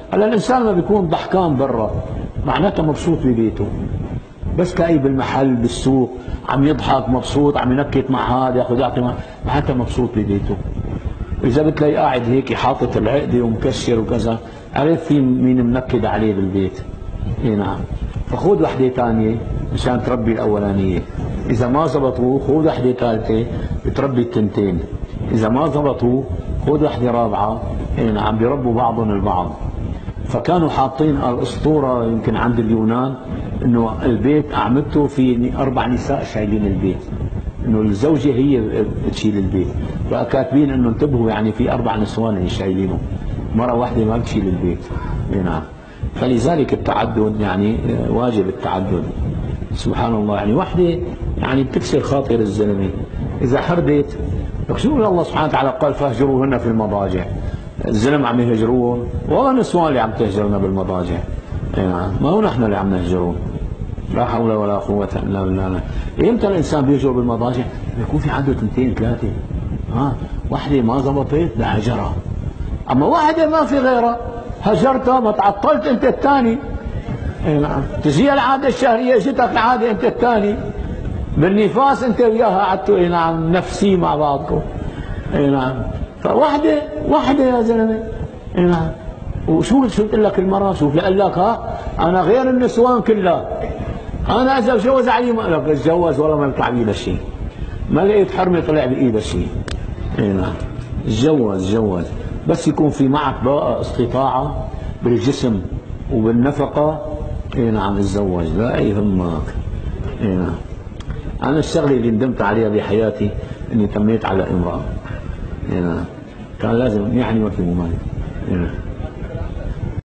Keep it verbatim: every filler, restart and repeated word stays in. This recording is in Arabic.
هلا الانسان ما بيكون ضحكان برا معناته مبسوط ببيته، بس تلاقيه بالمحل بالسوق عم يضحك مبسوط، عم ينكت مع هذا ياخذ يعطي مع معناته مبسوط ببيته. واذا بتلاقي قاعد هيك حاطط العقده ومكشر وكذا، عرف في مين منكد عليه بالبيت. اي نعم. فخذ وحده ثانيه مشان تربي الاولانيه، اذا ما زبطوا خذ وحده ثالثه بتربي التنتين، اذا ما زبطوا خذ وحده رابعه. اي نعم، بيربوا بعضهم البعض. فكانوا حاطين الاسطوره يمكن عند اليونان انه البيت اعمدته في اربع نساء شايلين البيت، انه الزوجه هي بتشيل البيت، فكاتبين انه انتبهوا يعني في اربع نسوان اللي شايلينه، مره واحده ما بتشيل البيت. نعم. فلذلك التعدد يعني واجب التعدد. سبحان الله، يعني وحده يعني بتكسر خاطر الزلمه، اذا حردت لك شو الله سبحانه وتعالى قال فاهجروهن في المضاجع، الزلم عم يهجرون والله نسوان اللي عم تهجرنا بالمضاجع. نعم، ما هو نحن اللي عم نهجرون. لا حول ولا قوة إلا بالله. إمتى الإنسان بيهجر بالمضاجع؟ بيكون في عنده اثنتين ثلاثة، ها، واحدة ما زبطت لهجرها، أما واحدة ما في غيرها هجرتها ما تعطلت أنت الثاني. نعم، تجي العادة الشهرية جتك العادة أنت الثاني، بالنفاس أنت وياها قعدتوا نعم نفسي مع بعضكم. نعم، فواحدة واحدة يا زلمة. نعم. وشو شو قلت لك المرة؟ شوف قال لك ها أنا غير النسوان كلها، أنا إذا بجوز علي ما لك اتجوز والله ما بيطلع بإيده شيء، ما لقيت حرمة طلع بإيده شيء. نعم، اتجوز اتجوز بس يكون في معك بقى استطاعة بالجسم وبالنفقة. اي نعم اتزوج لا يهمك. اي نعم. أنا الشغلة اللي ندمت عليها بحياتي إني تميت على امرأة. اي نعم، كان لازم يعني ما في ممانع.